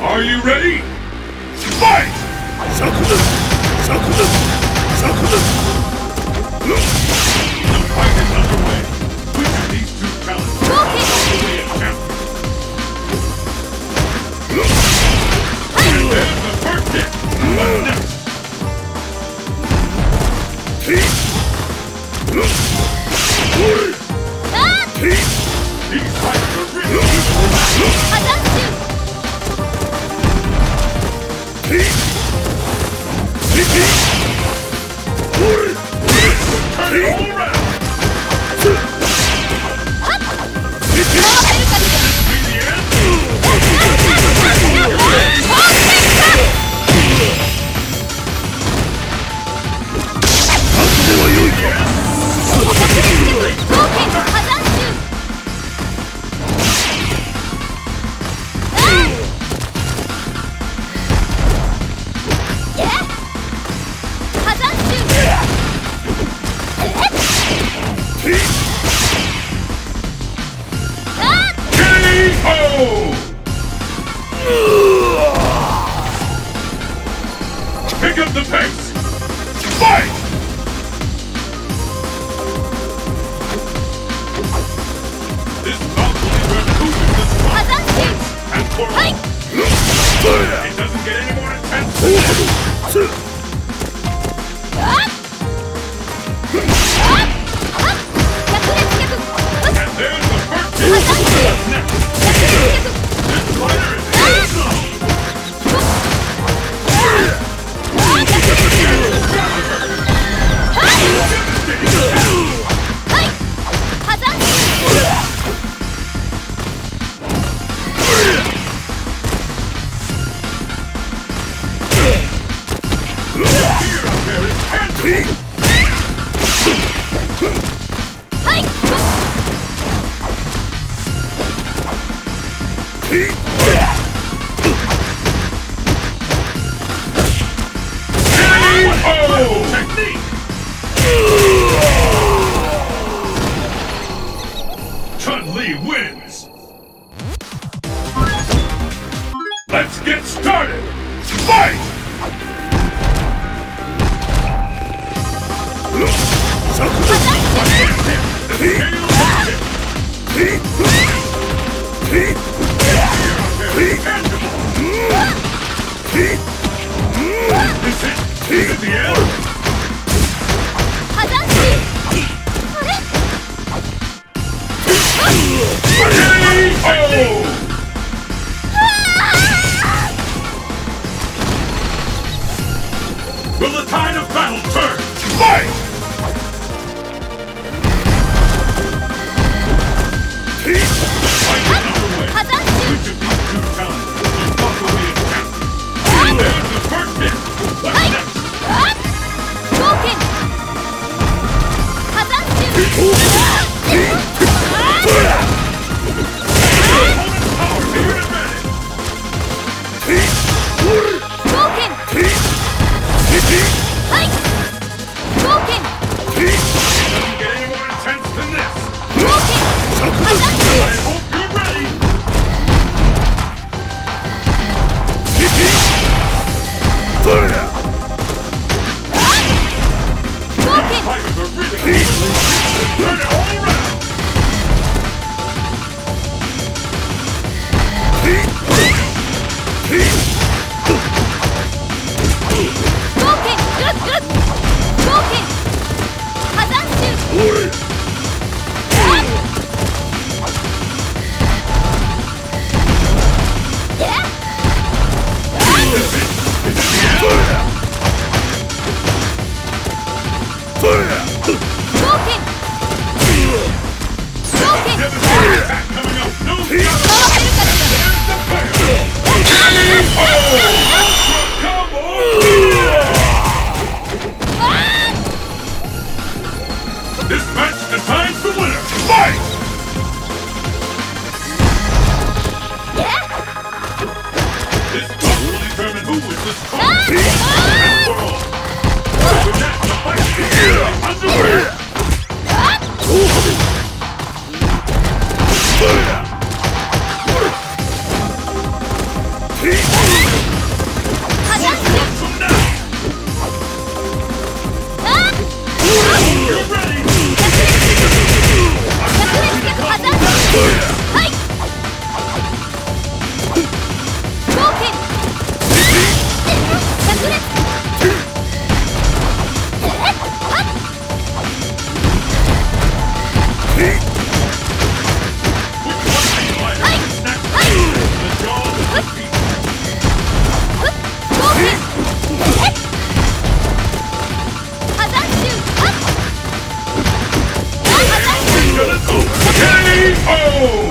Are you ready? Fight! Shakugan! Shakugan! Shakugan! The fight is underway. Which of these two talents will ultimately a champion? And there's the first hit. What's next? These fights are really turn it all around. This be the end? Pick up the pace! Fight! This thoughtfully removes the spot. And for it doesn't get any more intense than this. And there's the first hit. What's next? This fighter is awesome! Technique! Chun-Li wins! Let's get started! Fight! Is it the end? Will the tide of battle turn? Fight! Fight is underway. Which of these two talents will possibly a champion? And there's the first hit. What's next? Doesn't get any more intense than this. I hope you're ready. Fighters are really turn it all around. Devastating attack coming up. No This match defines the winner. Fight! This fight will determine who is the strongest and for all. With that, the fight is underway. Oh!